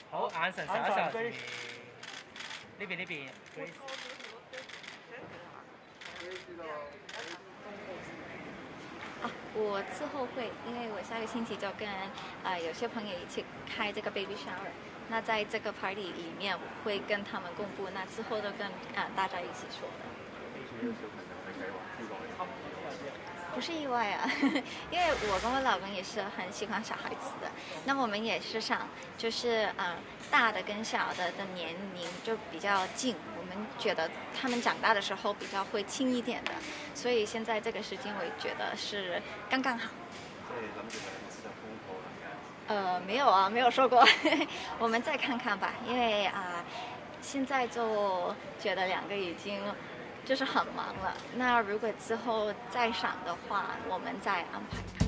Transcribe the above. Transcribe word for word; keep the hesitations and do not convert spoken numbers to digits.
好，眼神扫一扫自己。呢邊呢邊。 啊，我之后会，因为我下个星期就跟呃有些朋友一起开这个 baby shower，那在这个 party 里面我会跟他们公布，那之后都跟啊、呃、大家一起说的。嗯不是意外啊，因为我跟我老公也是很喜欢小孩子的，那我们也是想就是呃大的跟小的的年龄就比较近，我们觉得他们长大的时候比较会轻一点的，所以现在这个时间我觉得是刚刚好。 即係諗住第日試下風波啦。 呃，没有啊，没有说过，我们再看看吧，因为啊、呃，现在就觉得两个已经。就是很忙了，那如果之后再赏的话，我们再安排。